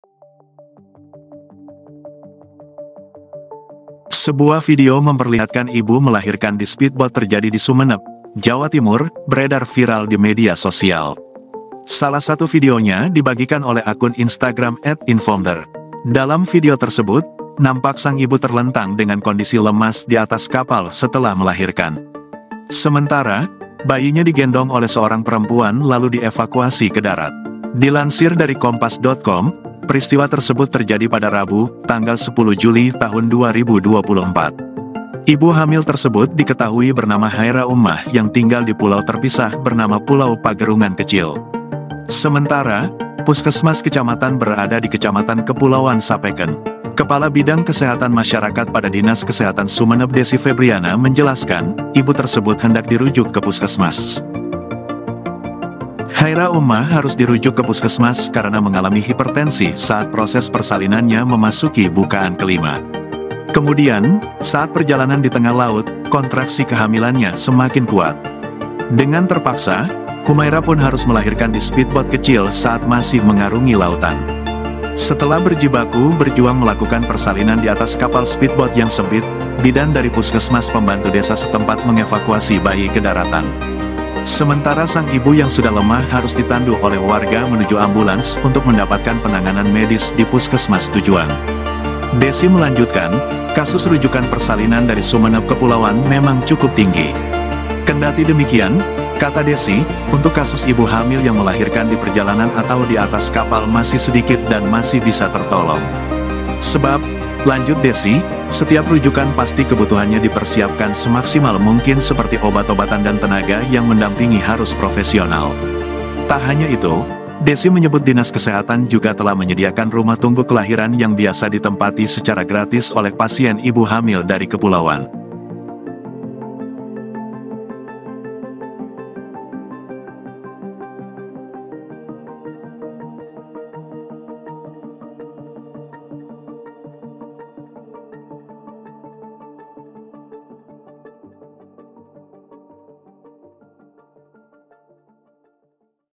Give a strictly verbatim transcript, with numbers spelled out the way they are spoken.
Sebuah video memperlihatkan ibu melahirkan di speedboat terjadi di Sumeneb, Jawa Timur, beredar viral di media sosial. Salah satu videonya dibagikan oleh akun Instagram et infounder. Dalam video tersebut, nampak sang ibu terlentang dengan kondisi lemas di atas kapal setelah melahirkan. Sementara, bayinya digendong oleh seorang perempuan lalu dievakuasi ke darat. Dilansir dari kompas titik com, peristiwa tersebut terjadi pada Rabu, tanggal sepuluh Juli tahun dua ribu dua puluh empat. Ibu hamil tersebut diketahui bernama Haira Ummah yang tinggal di pulau terpisah bernama Pulau Pagerungan Kecil. Sementara, Puskesmas Kecamatan berada di Kecamatan Kepulauan Sapeken. Kepala Bidang Kesehatan Masyarakat pada Dinas Kesehatan Sumeneb Desi Febriana menjelaskan, ibu tersebut hendak dirujuk ke puskesmas. Haira Ummah harus dirujuk ke puskesmas karena mengalami hipertensi saat proses persalinannya memasuki bukaan kelima. Kemudian, saat perjalanan di tengah laut, kontraksi kehamilannya semakin kuat. Dengan terpaksa, Humaira pun harus melahirkan di speedboat kecil saat masih mengarungi lautan. Setelah berjibaku berjuang melakukan persalinan di atas kapal speedboat yang sempit, bidan dari puskesmas pembantu desa setempat mengevakuasi bayi ke daratan. Sementara sang ibu yang sudah lemah harus ditandu oleh warga menuju ambulans untuk mendapatkan penanganan medis di puskesmas tujuan. Desi melanjutkan, kasus rujukan persalinan dari Sumeneb Kepulauan memang cukup tinggi. Kendati demikian, kata Desi, untuk kasus ibu hamil yang melahirkan di perjalanan atau di atas kapal masih sedikit dan masih bisa tertolong. Sebab, lanjut Desi, setiap rujukan pasti kebutuhannya dipersiapkan semaksimal mungkin seperti obat-obatan dan tenaga yang mendampingi harus profesional. Tak hanya itu, Desi menyebut Dinas Kesehatan juga telah menyediakan rumah tunggu kelahiran yang biasa ditempati secara gratis oleh pasien ibu hamil dari kepulauan.